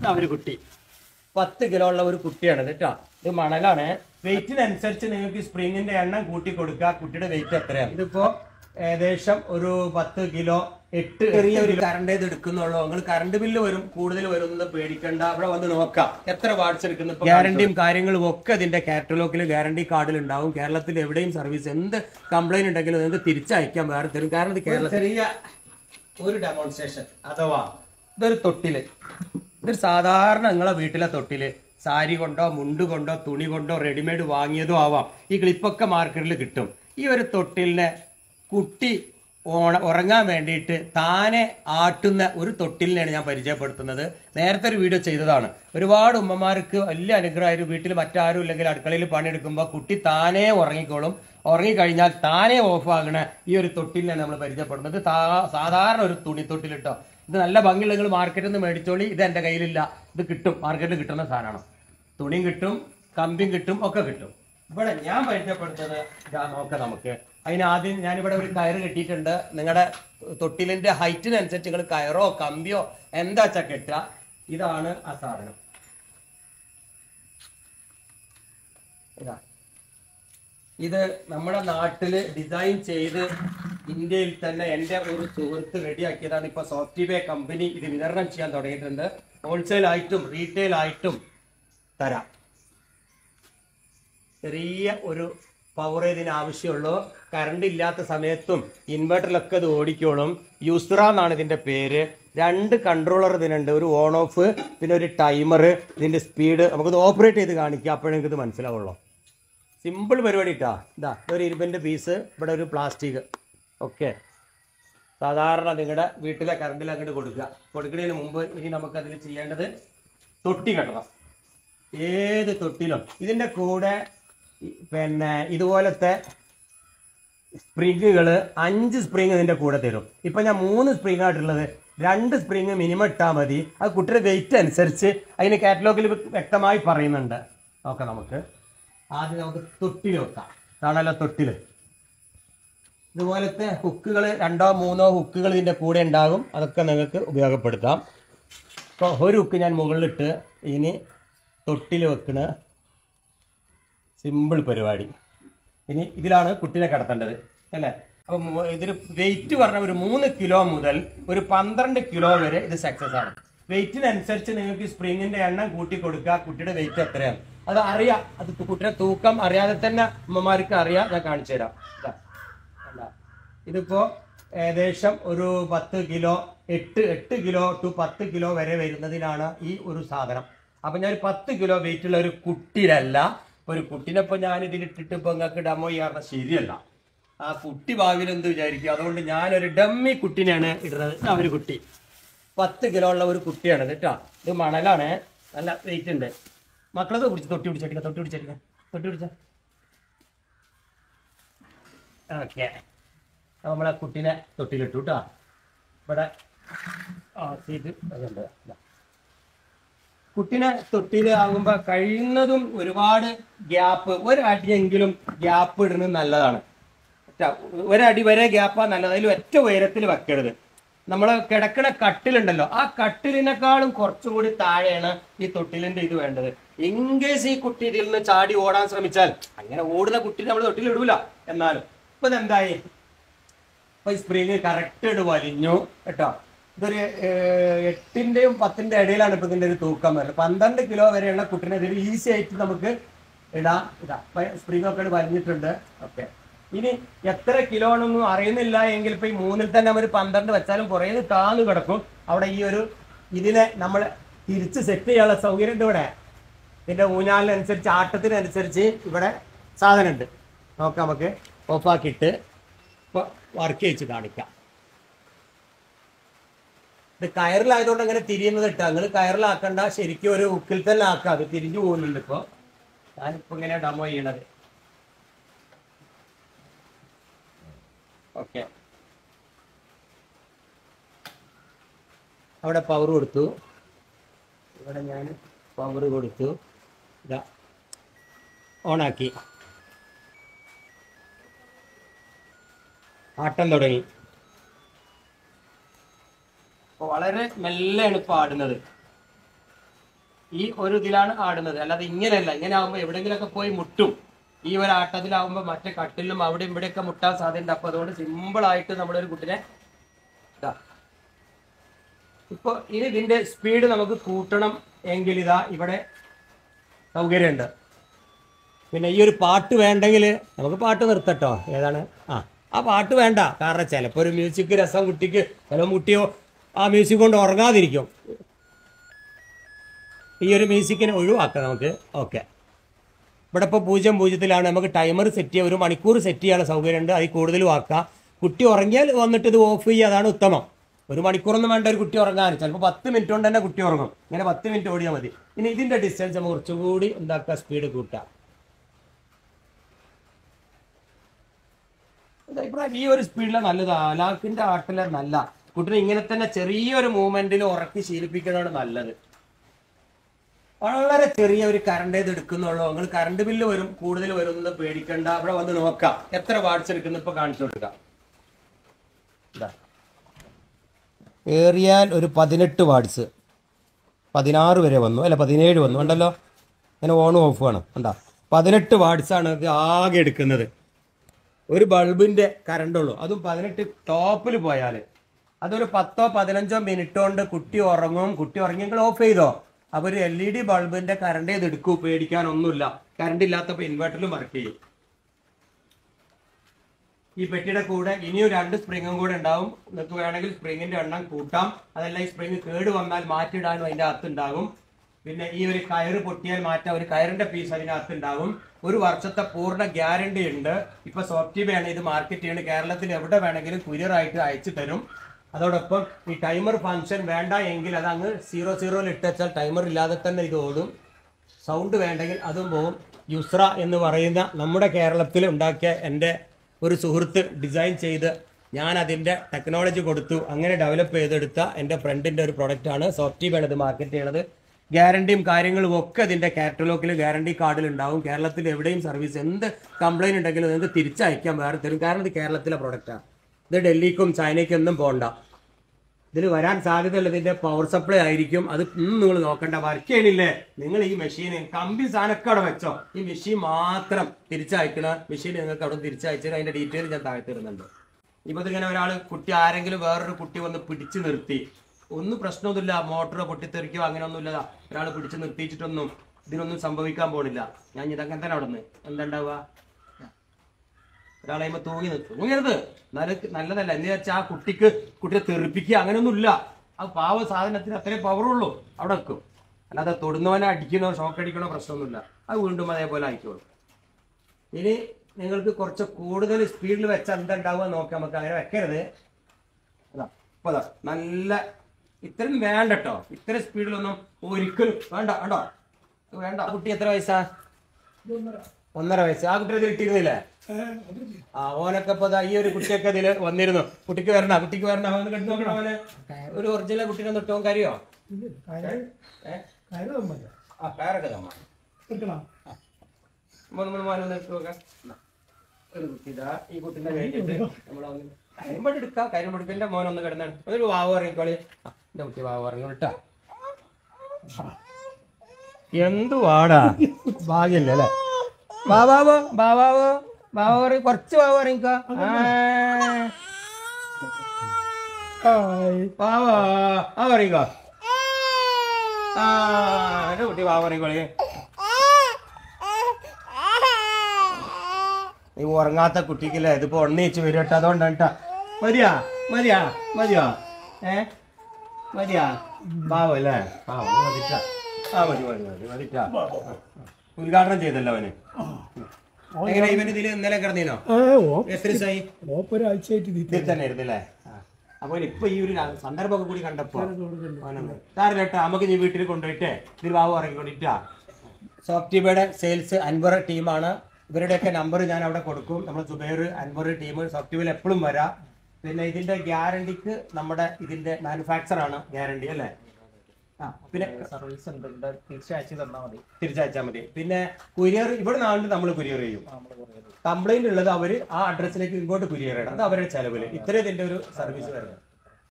ഒരു കുട്ടി 10 കിലോ ഉള്ള ഒരു കുട്ടിയാണ് കേട്ടോ. ഇത് മണലാണ്. വെയിറ്റിനനുസരിച്ച് നിങ്ങൾക്ക് സ്പ്രിങ്ങിന്റെ എണ്ണം കൂട്ടി കൊടുക്കുക. കുട്ടിയുടെ വെയിറ്റ് എത്രയാണ്? ഇതിപ്പോ ഏകദേശം ഒരു 10 കിലോ 8 ചെറിയ ഒരു കറണ്ട് ഇത് എടുക്കുന്നുള്ളൂ. നിങ്ങൾ കറണ്ട് ബില്ല് വരും, കൂടുതൽ വരുന്നത് പേടിക്കണ്ട. അവിടെ വന്ന് നോക്കാം എത്ര വാട്ട്സ് എടുക്കുന്നു. ഗ്യാരണ്ടിയും കാര്യങ്ങളും ഒക്കെ ഇതിന്റെ കാറ്റലോഗിൽ ഗ്യാരണ്ടി കാർഡിൽ ഉണ്ടാവും. കേരളത്തിൽ എവിടെയും സർവീസ് എന്ത് കംപ്ലൈന്റ് ഉണ്ടെങ്കിലും നിങ്ങൾക്ക് തിരിച്ചയക്കാൻ വേറെ തരും. കാരണം ഇത് കേരളത്തിൽ ചെറിയ ഒരു ഡെമോൺസ്ട്രേഷൻ അഥവാ ഇതൊരു തൊട്ടില്. ഇതൊരു സാധാരണ നിങ്ങളെ വീട്ടിലെ തൊട്ടില് സാരി കൊണ്ടോ മുണ്ട് കൊണ്ടോ തുണി കൊണ്ടോ റെഡിമെയ്ഡ് വാങ്ങിയതോ ആവാം. ഈ ക്ലിപ്പൊക്കെ മാർക്കറ്റിൽ കിട്ടും. ഈ ഒരു തൊട്ടിലിനെ കുട്ടി ഉറങ്ങാൻ വേണ്ടിയിട്ട് താനെ ആട്ടുന്ന ഒരു തൊട്ടിലിനെയാണ് ഞാൻ പരിചയപ്പെടുത്തുന്നത്. നേരത്തെ ഒരു വീഡിയോ ചെയ്തതാണ്. ഒരുപാട് ഉമ്മമാർക്ക് വലിയ അനുഗ്രഹമായിരുന്നു. വീട്ടിൽ മറ്റാരും ഇല്ലെങ്കിൽ അടുക്കളയിൽ പണിയെടുക്കുമ്പോൾ കുട്ടി താനേ ഉറങ്ങിക്കോളും. ഉറങ്ങിക്കഴിഞ്ഞാൽ താനേ ഓഫാകണ ഈ ഒരു തൊട്ടിലിനാണ് നമ്മൾ പരിചയപ്പെടുന്നത്. സാധാരണ ഒരു തുണി തൊട്ടിലിട്ടോ. ഇത് നല്ല ഭംഗിയുള്ള നിങ്ങൾ മാർക്കറ്റിൽ നിന്ന് മേടിച്ചോളി. ഇത് എൻ്റെ കയ്യിലില്ല. ഇത് കിട്ടും, മാർക്കറ്റിൽ കിട്ടുന്ന സാധനമാണ്. തുണിയും കിട്ടും, കമ്പിയും കിട്ടും, ഒക്കെ കിട്ടും. ഇവിടെ ഞാൻ പരിചയപ്പെടുത്തുന്നത് ഇതാ നോക്കാം നമുക്ക്. അതിനാദ്യം ഞാനിവിടെ ഒരു കയറ് കെട്ടിയിട്ടുണ്ട്. നിങ്ങളുടെ തൊട്ടിലിന്റെ ഹൈറ്റിനനുസരിച്ച് നിങ്ങൾ കയറോ കമ്പിയോ എന്താ വെച്ചാൽ കെട്ടുക. ഇതാണ് ആ സാധനം. ഇതാ ഇത് നമ്മുടെ നാട്ടില് ഡിസൈൻ ചെയ്ത് ഇന്ത്യയിൽ തന്നെ എൻ്റെ ഒരു സുഹൃത്ത് റെഡിയാക്കിയതാണ്. ഇപ്പൊ സോഫ്റ്റ്വെയർ കമ്പനി ഇത് വിതരണം ചെയ്യാൻ തുടങ്ങിയിട്ടുണ്ട്. ഹോൾസെയിൽ ആയിട്ടും റീറ്റെയിൽ ആയിട്ടും തരാം. ചെറിയ ഒരു പവർ ഇതിന് ആവശ്യമുള്ളൂ. കറണ്ട് ഇല്ലാത്ത സമയത്തും ഇൻവെർട്ടറിലൊക്കെ ഇത് ഓടിക്കോളും. യൂസ്റ എന്നാണ് ഇതിന്റെ പേര്. 2 കൺട്രോളർ ഇതിനുണ്ട്. ഒരു ഓൺ ഓഫ്, പിന്നെ ഒരു ടൈമർ. ഇതിന്റെ സ്പീഡ് നമുക്കിത് ഓപ്പറേറ്റ് ചെയ്ത് കാണിക്കാം. അപ്പോഴെനിക്ക് ഇത് മനസ്സിലാവുള്ളൂ. സിമ്പിൾ പരിപാടി ഇട്ടാ. ഇതാ ഒരു ഇരുമ്പിന്റെ പീസ്, ഇവിടെ ഒരു പ്ലാസ്റ്റിക്. ഓക്കെ, സാധാരണ നിങ്ങളുടെ വീട്ടിലെ കറണ്ടിൽ അങ്ങോട്ട് കൊടുക്കുന്നതിന് മുമ്പ് ഇനി നമുക്കതിൽ ചെയ്യേണ്ടത് തൊട്ടി കെട്ടണം. ഏത് തൊട്ടിലും ഇതിന്റെ കൂടെ പിന്നെ ഇതുപോലത്തെ സ്പ്രിങ്ങുകൾ 5 സ്പ്രിങ് ഇതിന്റെ കൂടെ തരും. ഇപ്പൊ ഞാൻ 3 സ്പ്രിങ് ആയിട്ടുള്ളത്. 2 സ്പ്രിങ് മിനിമം ഇട്ടാൽ മതി. അത് കുട്ടിയുടെ വെയിറ്റ് അനുസരിച്ച് അതിന് കാറ്റലോഗിൽ വ്യക്തമായി പറയുന്നുണ്ട്. നോക്കാം നമുക്ക്. ആദ്യം നമുക്ക് തൊട്ടിൽ വെക്കാം. ഇതാണല്ലോ തൊട്ടില്. ഇതുപോലത്തെ ഹുക്കുകൾ 2ഓ 3ഓ ഹുക്കുകൾ ഇതിന്റെ കൂടെ ഉണ്ടാകും. അതൊക്കെ നിങ്ങൾക്ക് ഉപയോഗപ്പെടുത്താം. ഇപ്പോൾ ഒരു ഹുക്ക് ഞാൻ മുകളിലിട്ട് ഇനി തൊട്ടിൽ വെക്കണ സിമ്പിൾ പരിപാടി. ഇനി ഇതിലാണ് കുട്ടീനെ കിടത്തേണ്ടത് അല്ലേ. അപ്പം ഇതിന് വെയിറ്റ് പറഞ്ഞ ഒരു 3 കിലോ മുതൽ ഒരു 12 കിലോ വരെ ഇത് സക്സസ് ആണ്. വെയിറ്റിനനുസരിച്ച് നിങ്ങൾക്ക് സ്പ്രിങ്ങിന്റെ എണ്ണം കൂട്ടി കൊടുക്കുക. കുട്ടിയുടെ വെയിറ്റ് എത്രയാണ് അത് അറിയാം. അത് കുട്ടിയുടെ തൂക്കം അറിയാതെ തന്നെ അമ്മമാർക്ക് അറിയാം. ഞാൻ കാണിച്ചു തരാം. ഇതിപ്പോ ഏകദേശം ഒരു 10 കിലോ 8 കിലോ ടു 10 കിലോ വരെ വരുന്നതിനാണ് ഈ ഒരു സാധനം. അപ്പൊ ഞാൻ 10 കിലോ വെയിറ്റ് ഉള്ള ഒരു കുട്ടിയിലല്ല. ഒരു കുട്ടീനെപ്പോ ഞാൻ ഇതിലിട്ടിട്ട് ഇപ്പൊ നിങ്ങൾക്ക് ഡെമോ ചെയ്യാറുള്ള ശരിയല്ല. ആ കുട്ടി ഭാവിയിൽ എന്ത് വിചാരിക്കും. അതുകൊണ്ട് ഞാനൊരു ഡമ്മി കുട്ടീനെയാണ് ഇടുന്നത്. ഒരു കുട്ടി 10 കിലോ ഉള്ള ഒരു കുട്ടിയാണ് കേട്ടോ. ഇത് മണലാണ്, നല്ല വെയിറ്റ് ഉണ്ട്. മക്കളത് പിടിച്ച് തൊട്ടി പിടിച്ച ഓക്കെ. നമ്മളെ കുട്ടീനെ തൊട്ടിലിട്ടു കേട്ടോ. ഇവിടെ സീറ്റ് അതുണ്ട്. കുട്ടീനെ തൊട്ടിൽ ആകുമ്പോൾ കഴിയുന്നതും ഒരുപാട് ഗ്യാപ്പ്, ഒരടിയെങ്കിലും ഗ്യാപ്പ് ഇടുന്നത് നല്ലതാണ്. ഒരടി വരെ ഗ്യാപ്പാ നല്ലത്. അതിൽ ഒറ്റ ഉയരത്തിൽ വെക്കരുത്. നമ്മൾ കിടക്കണ കട്ടിലുണ്ടല്ലോ, ആ കട്ടിലിനേക്കാളും കുറച്ചുകൂടി താഴെയാണ് ഈ തൊട്ടിലിന്റെ ഇത് വേണ്ടത്. ഇൻകേസ് ഈ കുട്ടി ഇതിൽ നിന്ന് ചാടി ഓടാൻ ശ്രമിച്ചാൽ, അങ്ങനെ ഓടുന്ന കുട്ടി നമ്മൾ തൊട്ടിൽ ഇടൂല. എന്നാലും ഇപ്പൊ ഇതെന്തായി, ഇപ്പൊ ഈ സ്പ്രിങ് കറക്റ്റ് വലിഞ്ഞു കേട്ടോ. ഇതൊരു 8ന്റെയും 10ന്റെ ഇടയിലാണ് ഇപ്പൊ ഇതിന്റെ ഒരു തൂക്കം വരുന്നത്. 12 കിലോ വരെയുള്ള കുട്ടീനെ ഇതിൽ ഈസി ആയിട്ട് നമുക്ക് ഇടാം. ഇതാ സ്പ്രിങ് ഒക്കെ വലിഞ്ഞിട്ടുണ്ട്. ഓക്കെ, ഇനി എത്ര കിലോ ആണെന്നും അറിയുന്നില്ല എങ്കിൽ ഇപ്പൊ ഈ 3ൽ തന്നെ ഒരു 12 വെച്ചാലും കുറേ താന്ന് കിടക്കും. അവിടെ ഈ ഒരു ഇതിനെ നമ്മൾ തിരിച്ച് സെറ്റ് ചെയ്യാനുള്ള സൗകര്യം ഉണ്ട് ഇവിടെ. ഇതിന്റെ ഊഞ്ഞാലിനനുസരിച്ച് ആട്ടത്തിനനുസരിച്ച് ഇവിടെ സാധനം ഉണ്ട്. നോക്കാം, നമുക്ക് ഓഫാക്കിയിട്ട് ഇപ്പൊ വർക്ക് ചെയ്ത് കാണിക്കാം. ഇത് കയറിലായതുകൊണ്ട് അങ്ങനെ തിരിയുന്നത് ഇട്ടാ. നിങ്ങൾ കയറിലാക്കണ്ട, ശരിക്കും ഒരു ഹുക്കിൽ തന്നെ ആക്കാം. അത് തിരിഞ്ഞു പോകുന്നുണ്ട്. ഇപ്പൊ ഞാനിപ്പോ ഇങ്ങനെ ഡെമോ ചെയ്യണത്. ഓക്കെ, അവിടെ പവർ കൊടുത്തു. ഇവിടെ ഞാൻ പവർ കൊടുത്തു. ഇതാ ഓണാക്കി, ആട്ടം തുടങ്ങി. വളരെ മെല്ലെയാണ് ഇപ്പൊ ആടുന്നത്. ഈ ഒരു ഇതിലാണ് ആടുന്നത്. അല്ലാതെ ഇങ്ങനെയല്ല. ഇങ്ങനെ ആകുമ്പോൾ എവിടെയെങ്കിലുമൊക്കെ പോയി മുട്ടും. ഈ ഒരു ആട്ടത്തിലാവുമ്പോൾ മറ്റേ കട്ടിലും അവിടെ ഇവിടെയൊക്കെ മുട്ടാൻ സാധ്യതയുണ്ട്. അപ്പൊ അതുകൊണ്ട് സിമ്പിൾ ആയിട്ട് നമ്മളൊരു കുട്ടിനെ ഇപ്പൊ ഇനി ഇതിന്റെ സ്പീഡ് നമുക്ക് കൂട്ടണം എങ്കിൽ ഇതാ ഇവിടെ സൗകര്യമുണ്ട്. പിന്നെ ഈ ഒരു പാട്ട് വേണ്ടെങ്കിൽ നമുക്ക് പാട്ട് നിർത്തട്ടോ. ഏതാണ്? ആ പാട്ട് വേണ്ട. കാരണം ചിലപ്പോൾ ഒരു മ്യൂസിക് രസം കുട്ടിക്ക് ചിലപ്പോൾ കുട്ടിയോ ആ മ്യൂസിക് കൊണ്ട് ഉറങ്ങാതിരിക്കും. ഈ ഒരു മ്യൂസിക്കിനെ ഒഴിവാക്കാം നമുക്ക്. ഓക്കെ, ഇവിടെ ഇപ്പോൾ 0-0 നമുക്ക് ടൈമർ സെറ്റ് ചെയ്യാം. 1 മണിക്കൂർ സെറ്റ് ചെയ്യാനുള്ള സൗകര്യമുണ്ട്. അതിൽ കൂടുതലും ആക്കാം. കുട്ടി ഉറങ്ങിയാൽ വന്നിട്ട് ഇത് ഓഫ് ചെയ്യുക, അതാണ് ഉത്തമം. 1 മണിക്കൂറൊന്നും വേണ്ട ഒരു കുട്ടി ഉറങ്ങാൻ. ചിലപ്പോൾ 10 മിനിറ്റ് കൊണ്ട് തന്നെ കുട്ടി ഉറങ്ങും. ഇങ്ങനെ 10 മിനിറ്റ് ഓടിയാൽ മതി. ഇനി ഇതിന്റെ ഡിസ്റ്റൻസ് നമുക്ക് കുറച്ചുകൂടി എന്താക്കുക, സ്പീഡ് കൂട്ടാം. ഈ ഒരു സ്പീഡിലെ നല്ലത്. ആലാക്കിന്റെ ആട്ടിലെ നല്ല കുട്ടിനെ ഇങ്ങനെ തന്നെ ചെറിയൊരു മൂവ്മെന്റിൽ ഉറക്കി ശീലിപ്പിക്കുന്നതാണ് നല്ലത്. വളരെ ചെറിയ ഒരു കറണ്ട് ഇത് എടുക്കുന്നുള്ളൂ. നിങ്ങൾ കറണ്ട് ബില്ല് വരും, കൂടുതൽ വരുന്നത് പേടിക്കണ്ട. അവിടെ വന്ന് നോക്കാം എത്ര വാട്ട്സ് എടുക്കുന്നു. ഇപ്പൊ കാണിച്ചു കൊടുക്കാം. ഏറിയാൽ ഒരു 18 വാട്ട്സ്, 16 വരെ വന്നു, അല്ല 17 വന്നു. ഉണ്ടല്ലോ, അങ്ങനെ ഓണും ഓഫും ആണ്. ഉണ്ടാ 18 വാട്ട്സ് ആണ് ഇത് ആകെ എടുക്കുന്നത്. ഒരു ബൾബിന്റെ കറണ്ട് ഉള്ളൂ, അതും 18 ടോപ്പിൽ പോയാൽ. അതൊരു 10-15 മിനിറ്റ് കൊണ്ട് കുട്ടി ഉറങ്ങും. കുട്ടി ഉറങ്ങിയെങ്കിൽ ഓഫ് ചെയ്തോ. അപ്പോൾ ഒരു LED ബൾബിന്റെ കറണ്ട് ഇത് എടുക്കൂ, പേടിക്കാനൊന്നുമില്ല. കറണ്ട് ഇല്ലാത്തപ്പോൾ ഇൻവെർട്ടറിലും വർക്ക് ചെയ്യും. ഈ പെട്ടിയുടെ കൂടെ ഇനിയും 2 സ്പ്രിങ്ങും കൂടെ ഉണ്ടാവും. നിങ്ങൾക്ക് വേണമെങ്കിൽ സ്പ്രിങ്ങിന്റെ എണ്ണം കൂട്ടാം. അതല്ല ഈ സ്പ്രിങ് കേട് വന്നാൽ മാറ്റിയിടാനും അതിന്റെ അകത്തുണ്ടാകും. പിന്നെ ഈ ഒരു കയറ് പൊട്ടിയാൽ മാറ്റാം, ഒരു കയറിന്റെ പീസ് അതിനകത്തുണ്ടാവും. 1 വർഷത്തെ പൂർണ്ണ ഗ്യാരണ്ടി ഉണ്ട്. ഇപ്പൊ സോഫ്റ്റ്വെയർ ഇത് മാർക്കറ്റ് ചെയ്യുന്നത്. കേരളത്തിൽ എവിടെ വേണമെങ്കിലും കൊറിയർ ആയിട്ട് അയച്ചു തരും. അതോടൊപ്പം ഈ ടൈമർ ഫംഗ്ഷൻ വേണ്ട എങ്കിൽ അത് അങ്ങ് 00 ഇട്ടാൽ ടൈമർ ഇല്ലാതെ തന്നെ ഇത് ഓടും. സൗണ്ട് വേണ്ടെങ്കിൽ അതും പോകും. യുസ്ര എന്ന് പറയുന്ന നമ്മുടെ കേരളത്തിൽ ഉണ്ടാക്കിയ എൻ്റെ ഒരു സുഹൃത്ത് ഡിസൈൻ ചെയ്ത് ഞാൻ അതിൻ്റെ ടെക്നോളജി കൊടുത്തു അങ്ങനെ ഡെവലപ്പ് ചെയ്തെടുത്ത എൻ്റെ ഫ്രണ്ടിൻ്റെ ഒരു പ്രൊഡക്റ്റാണ്. സോഫ്റ്റ്വെയർ ഇത് മാർക്കറ്റ് ചെയ്യണത്. ഗ്യാരണ്ടിയും കാര്യങ്ങളും ഒക്കെ ഇതിൻ്റെ കാറ്റലോഗിൽ ഗ്യാരണ്ടി കാർഡിൽ ഉണ്ടാവും. കേരളത്തിൽ എവിടെയും സർവീസ് എന്ത് കംപ്ലൈൻറ്റ് ഉണ്ടെങ്കിലും നിങ്ങൾക്ക് തിരിച്ചയക്കാൻ വേറെ തരും. കാരണം ഇത് കേരളത്തിലെ പ്രൊഡക്റ്റാണ്. ഇത് ഡൽഹിക്കും ചൈനയ്ക്കും ഒന്നും പോകണ്ട. ഇതിൽ വരാൻ സാധ്യതയുള്ള ഇതിൻ്റെ പവർ സപ്ലൈ ആയിരിക്കും. അത് നിങ്ങൾ നോക്കണ്ട. വർക്ക് ചെയ്യണില്ലേ നിങ്ങൾ ഈ മെഷീൻ കമ്പി സാധനമൊക്കെ അവിടെ വെച്ചോ. ഈ മെഷീൻ മാത്രം തിരിച്ചയക്കണ മെഷീൻ നിങ്ങൾക്ക് അവിടെ തിരിച്ചയച്ചാൽ അതിൻ്റെ ഡീറ്റെയിൽ ഞാൻ താഴെ തരുന്നുണ്ട്. ഇപ്പോൾ ഇങ്ങനെ ഒരാൾ കുട്ടി ആരെങ്കിലും വേറൊരു കുട്ടി വന്ന് പിടിച്ചു നിർത്തി, ഒന്നും പ്രശ്നമൊന്നുമില്ല. മോട്ടറോ പൊട്ടിത്തെറിക്കോ അങ്ങനെയൊന്നുമില്ല. ഒരാൾ പിടിച്ചു നിർത്തിച്ചിട്ടൊന്നും ഇതിനൊന്നും സംഭവിക്കാൻ പോണില്ല. ഞാൻ ഇതങ്ങനെ തന്നെ അവിടെ നിന്ന് എന്താ ഉണ്ടാവുക, ഒരാളെ തൂങ്ങി നിൽക്കും. തൂങ്ങരുത്, നല്ലതല്ല. എന്ന് വെച്ചാൽ ആ കുട്ടിയെ തെറിപ്പിക്കുക അങ്ങനെയൊന്നുമില്ല. ആ പാവ സാധനത്തിന് അത്രയും പവറുള്ളൂ, അവിടെ വെക്കും. അല്ലാതെ തൊടുന്നവനെ അടിക്കണോ ഷോക്ക് അടിക്കണോ പ്രശ്നമൊന്നുമില്ല. അത് വീണ്ടും അതേപോലെ ആയിക്കോളും. ഇനി നിങ്ങൾക്ക് കുറച്ച് കൂടുതൽ സ്പീഡിൽ വെച്ചാൽ എന്താ ഉണ്ടാവുക നോക്കാം. നമുക്ക് അങ്ങനെ വെക്കരുത്. അതാ ഇപ്പൊ അതാ നല്ല ഇത്രയും വേണ്ട കേട്ടോ. ഇത്ര സ്പീഡിലൊന്നും ഒരിക്കലും വേണ്ട. കണ്ടോ വേണ്ട. കുട്ടി എത്ര വയസ്സാ? 1.5 വയസ്സ്. ആ കുട്ടിയെ കിട്ടിയിരുന്നില്ലേ? ഓനൊക്കെ ഇപ്പൊ ഈ ഒരു കുട്ടിയൊക്കെ ഇതിൽ വന്നിരുന്നു. കുട്ടിക്ക് വരണ അവന് കണ്ടു നോക്കണം. അവന് ഒരു ഒറിജിനൽ കുട്ടീനെ തൊട്ടോ കാര്യോ? കയറൊക്കെ ഒരു കുട്ടി ഇതാ ഈ കുട്ടീനെ കഴിഞ്ഞിട്ട് നമ്മളൊന്ന് കരിമ്പെടുക്കാം. കരിമ്പെടുപ്പിന്റെ മോനൊന്ന് കിടന്നാണ്. ഒരു വാവ് ഇറങ്ങിക്കോളി. എന്റെ കുട്ടി വാവ് ഇറങ്ങി വിട്ടാ. എന്തു വാടാ ഭാഗ്യല്ലേ അല്ലേ? ബാബാവോ കുറച്ച് ബാബു ഇറങ്ങിക്കോ. ഇറങ്ങിക്കോ. എന്റെ കുട്ടി ബാബു ഇറങ്ങിക്കോളി. നീ ഉറങ്ങാത്ത കുട്ടിക്കില്ലേ ഇതിപ്പോ ഒന്നേച്ച് വരും കേട്ടോ. അതുകൊണ്ടാണ് കേട്ടോ. മതിയാ മതിയാ ബാബു അല്ലേ? മതിട്ടാ. മതിട്ടാ. ഉദ്ഘാടനം ചെയ്തല്ലോ അവന്. എങ്ങനെ ഇവന് ഇതിൽ ഇന്നലെ കിടന്നീനോ? എത്ര ദിവസമായി? തന്നെ ആയിരുന്നല്ലേ? അപ്പൊ ഇപ്പൊ ഈ ഒരു സന്ദർഭമൊക്കെ കൂടി കണ്ടപ്പോ സാറിലേട്ടാ നമുക്ക് നീ വീട്ടിൽ കൊണ്ടുപോയിട്ടേ ഇതിൽ ബാബു ഇറങ്ങിക്കൊണ്ടിട്ടാ. സോഫ്റ്റ്വെയറുടെ സെയിൽസ് അൻവർ ടീമാണ്. ഇവരുടെയൊക്കെ നമ്പർ ഞാൻ അവിടെ കൊടുക്കും. നമ്മൾ സുബൈർ അൻവർ ടീം സോഫ്റ്റ്വെയർ എപ്പോഴും വരാം. പിന്നെ ഇതിന്റെ ഗ്യാരണ്ടിക്ക് നമ്മുടെ ഇതിന്റെ മാനുഫാക്ചർ ആണ് ഗ്യാരണ്ടി അല്ലേ? പിന്നെ സർവീസ് ഉണ്ട്, തിരിച്ചയച്ചാൽ മതി. പിന്നെ കൊറിയർ ഇവിടെ നാളിൽ നമ്മൾ കൊറിയർ ചെയ്യും. കംപ്ലൈന്റ് ഉള്ളത് അവര് ആ അഡ്രസ്സിലേക്ക് ഇങ്ങോട്ട് കൊറിയർ ചെയ്യണം. അത് അവരുടെ ചെലവില്. ഇത്രയും ഇതിന്റെ ഒരു സർവീസ് വരുന്നത്.